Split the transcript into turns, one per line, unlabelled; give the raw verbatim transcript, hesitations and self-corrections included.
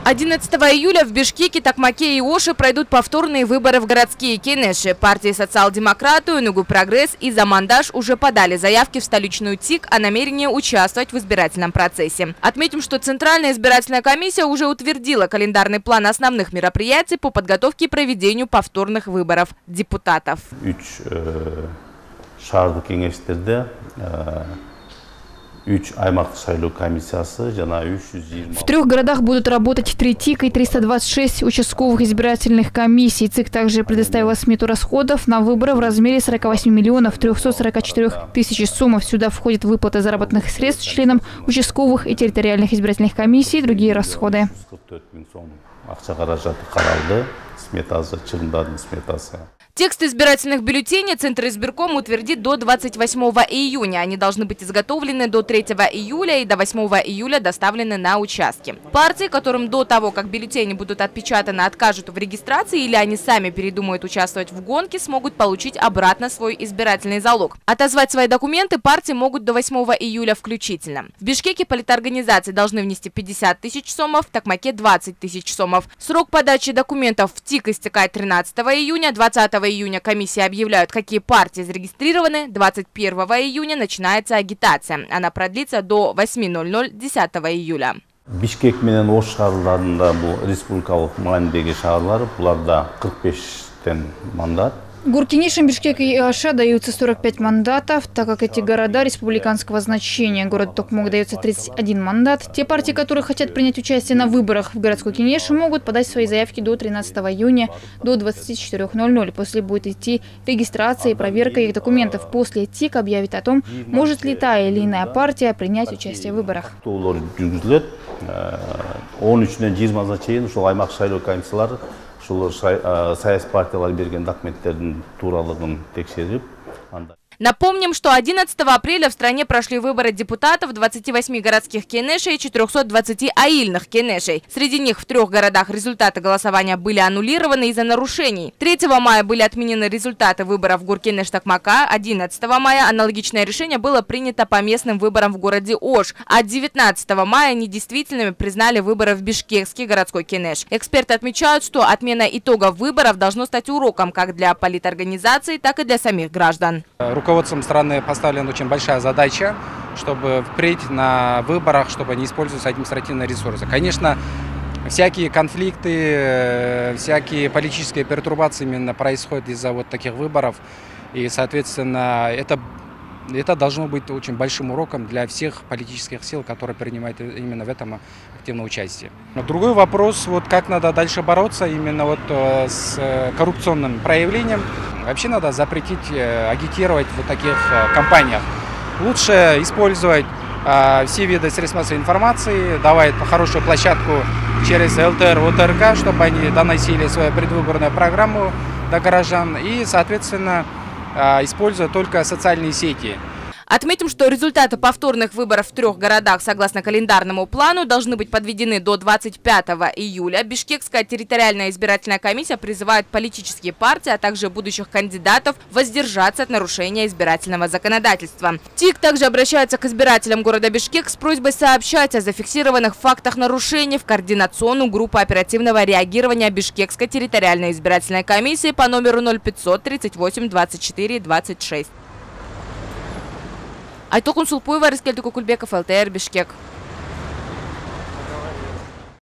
одиннадцатого июля в Бишкеке, Токмаке и Оше пройдут повторные выборы в городские кенеши. Партии «Социал-демократию», «Нугу Прогресс» и «Замандаш» уже подали заявки в столичную ТИК о намерении участвовать в избирательном процессе. Отметим, что Центральная избирательная комиссия уже утвердила календарный план основных мероприятий по подготовке и проведению повторных выборов депутатов.
В трех городах будут работать три ТИК и триста двадцать шесть участковых избирательных комиссий. ЦИК также предоставила смету расходов на выборы в размере сорока восьми миллионов трёхсот сорока четырёх тысяч сомов. Сюда входят выплаты заработных средств членам участковых и территориальных избирательных комиссий и другие расходы.
Текст избирательных бюллетеней Центр избирком утвердит до двадцать восьмого июня. Они должны быть изготовлены до третьего июля и до восьмого июля доставлены на участки. Партии, которым до того, как бюллетени будут отпечатаны, откажут в регистрации или они сами передумают участвовать в гонке, смогут получить обратно свой избирательный залог. Отозвать свои документы партии могут до восьмого июля включительно. В Бишкеке политорганизации должны внести пятьдесят тысяч сомов, в Токмаке двадцать тысяч сомов. Срок подачи документов в ТИК истекает тринадцатого июня, двадцатого июня комиссии объявляют, какие партии зарегистрированы. двадцать первого июня начинается агитация. Она продлится до восьми ноль-ноль десятого июля.
Бишкек менен Ош шаарларында бул республикалык маанидеги шаарлар, буларда кырк бештен мандат.
Горкенешам Бишкек и Оша даются сорок пять мандатов, так как эти города республиканского значения. Городу Токмок дается тридцать один мандат. Те партии, которые хотят принять участие на выборах в городской кенеш, могут подать свои заявки до тринадцатого июня до двадцати четырёх ноль-ноль. После будет идти регистрация и проверка их документов. После ТИК объявит о том, может ли та или иная партия принять участие в выборах.
Напомним, что одиннадцатого апреля в стране прошли выборы депутатов двадцати восьми городских кенешей и четырёхсот двадцати аильных кенешей. Среди них в трех городах результаты голосования были аннулированы из-за нарушений. третьего мая были отменены результаты выборов в Горкенеш Токмака. одиннадцатого мая аналогичное решение было принято по местным выборам в городе Ош. А девятнадцатого мая недействительными признали выборы в Бишкекский городской кенеш. Эксперты отмечают, что отмена итогов выборов должно стать уроком как для политорганизаций, так и для самих граждан.
Руководством страны поставлена очень большая задача, чтобы впредь на выборах, чтобы не использовать административные ресурсы. Конечно, всякие конфликты, всякие политические пертурбации именно происходят из-за вот таких выборов. И, соответственно, это, это должно быть очень большим уроком для всех политических сил, которые принимают именно в этом активное участие. Но другой вопрос, вот как надо дальше бороться именно вот с коррупционным проявлением. Вообще надо запретить агитировать в таких компаниях. Лучше использовать э, все виды средств массовой информации, давать хорошую площадку через эл тэ эр, о тэ эр ка, чтобы они доносили свою предвыборную программу до горожан и, соответственно, э, используя только социальные сети.
Отметим, что результаты повторных выборов в трех городах согласно календарному плану должны быть подведены до двадцать пятого июля. Бишкекская территориальная избирательная комиссия призывает политические партии, а также будущих кандидатов воздержаться от нарушения избирательного законодательства. ТИК также обращается к избирателям города Бишкек с просьбой сообщать о зафиксированных фактах нарушений в координационную группу оперативного реагирования Бишкекской территориальной избирательной комиссии по номеру ноль пятьсот тридцать восемь двадцать четыре двадцать шесть. Айтокун Сулпуева, Рискель Тукукульбеков, эл тэ эр, Бишкек.